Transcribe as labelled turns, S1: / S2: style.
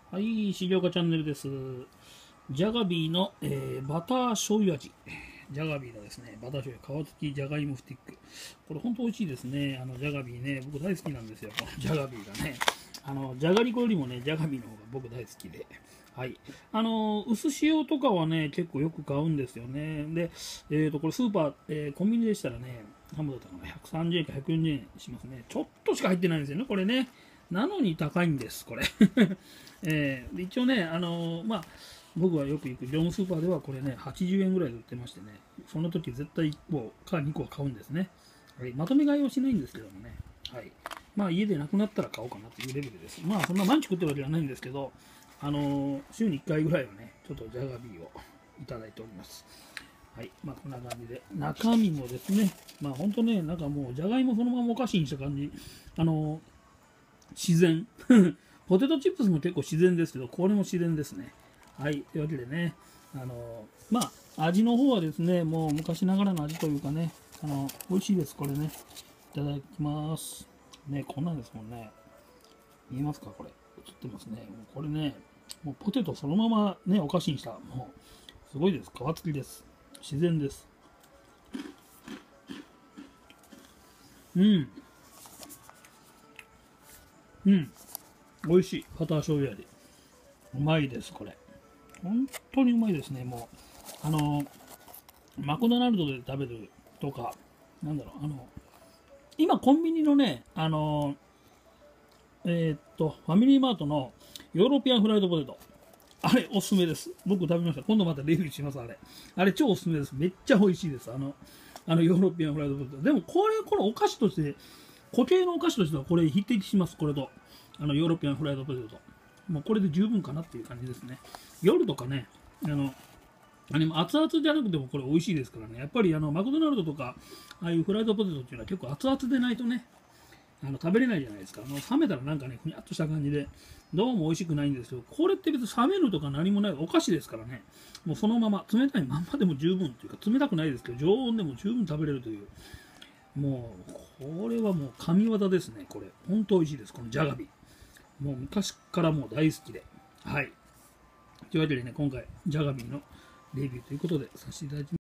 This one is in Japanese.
S1: はい、資料家チャンネルです。ジャガビーの、バター醤油味。ジャガビーのですね、バター醤油、皮付きじゃがいもスティック。これ本当美味しいですね。ジャガビーね、僕大好きなんですよ。このジャガビーがね。じゃがりこよりもね、ジャガビーの方が僕大好きで。はい。薄塩とかはね、結構よく買うんですよね。で、これスーパー、コンビニでしたらね、ハムだったかな、130円か140円しますね。ちょっとしか入ってないんですよね、これね。なのに高いんです、これ。一応ね、僕はよく行く業務スーパーではこれね、80円ぐらいで売ってましてね、その時絶対1個か2個は買うんですね。はい、まとめ買いはしないんですけどもね、はい、家でなくなったら買おうかなっていうレベルです。そんな毎日食ってるわけじゃないんですけど、週に1回ぐらいはね、ちょっとジャガビーをいただいております。はい、こんな感じで、中身もですね、本当ね、なんかもう、じゃがいもそのままお菓子にした感じ、自然。ポテトチップスも結構自然ですけど、これも自然ですね。はい。というわけでね、味の方はですね、もう昔ながらの味というかね、美味しいです。これね。いただきます。ね、こんなんですもんね。見えますかこれ。映ってますね。もうこれね、もうポテトそのままね、お菓子にした。もう、すごいです。皮付きです。自然です。うん。うん。美味しい。バター醤油味。うまいです、これ。本当にうまいですね。もう、マクドナルドで食べるとか、なんだろう、今コンビニのね、ファミリーマートのヨーロピアンフライドポテト。あれ、おすすめです。僕食べました。今度またレビューします、あれ。あれ、超おすすめです。めっちゃ美味しいです。ヨーロピアンフライドポテト。でも、このお菓子として、固形のお菓子としては、これ、匹敵します、これと。ヨーロピアンフライドポテトと。もう、これで十分かなっていう感じですね。夜とかね、熱々じゃなくてもこれ美味しいですからね。やっぱりマクドナルドとか、ああいうフライドポテトっていうのは結構熱々でないとね、食べれないじゃないですか。冷めたらなんかね、ふにゃっとした感じで、どうも美味しくないんですよ。これって別に冷めるとか何もないお菓子ですからね。もうそのまま、冷たいまんまでも十分っていうか、冷たくないですけど、常温でも十分食べれるという。もう、これはもう神業ですね、これ。本当美味しいです、このジャガビ。もう昔からもう大好きで。はい。というわけでね、今回、ジャガビーのレビューということでさせていただきます。